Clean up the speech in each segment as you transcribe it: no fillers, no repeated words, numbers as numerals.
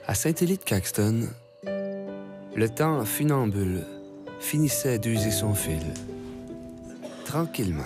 À Saint-Élie-de-Caxton, le temps funambule finissait d'user son fil. Tranquillement.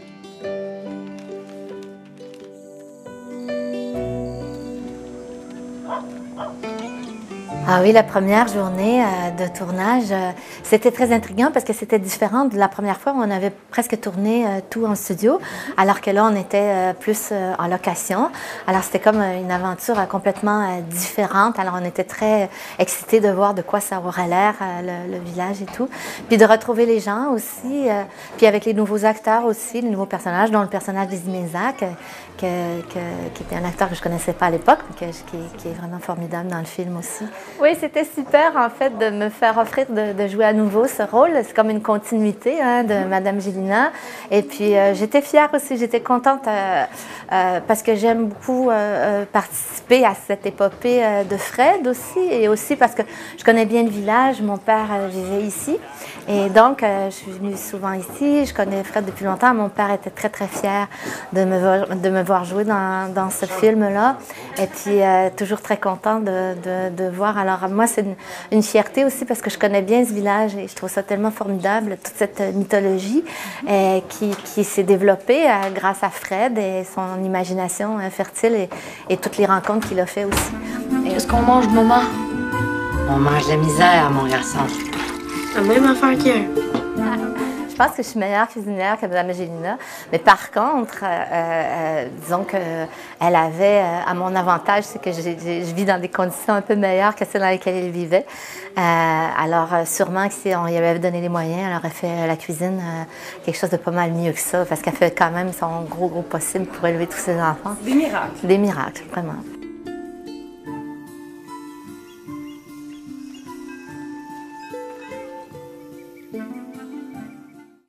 Ah oui, la première journée de tournage, c'était très intriguant parce que c'était différent de la première fois où on avait presque tourné tout en studio, alors que là, on était plus en location. Alors, c'était comme une aventure complètement différente. Alors, on était très excités de voir de quoi ça aurait l'air, le village et tout. Puis de retrouver les gens aussi, puis avec les nouveaux acteurs aussi, les nouveaux personnages, dont le personnage d'Izzy Mézac, qui était un acteur que je ne connaissais pas à l'époque, mais qui est vraiment formidable dans le film aussi. Oui, c'était super en fait de me faire offrir de jouer à nouveau ce rôle. C'est comme une continuité de Madame Gélina. Et puis j'étais fière aussi, j'étais contente parce que j'aime beaucoup participer à cette épopée de Fred aussi. Et aussi parce que je connais bien le village, mon père vivait ici. Et donc je suis venue souvent ici, je connais Fred depuis longtemps. Mon père était très très fier de me voir jouer dans ce film-là. Et puis toujours très content de voir. Alors moi, c'est une fierté aussi parce que je connais bien ce village et je trouve ça tellement formidable, toute cette mythologie qui s'est développée grâce à Fred et son imagination fertile et toutes les rencontres qu'il a fait aussi. Qu'est-ce qu'on mange, maman? On mange la misère, mon garçon. La même affaire qu'hier. Je pense que je suis meilleure cuisinière que Mme Gélina, mais par contre, disons qu'elle avait, à mon avantage, c'est que je vis dans des conditions un peu meilleures que celles dans lesquelles elle vivait. Alors sûrement que si on lui avait donné les moyens, elle aurait fait la cuisine quelque chose de pas mal mieux que ça, parce qu'elle fait quand même son gros possible pour élever tous ses enfants. Des miracles. Des miracles, vraiment.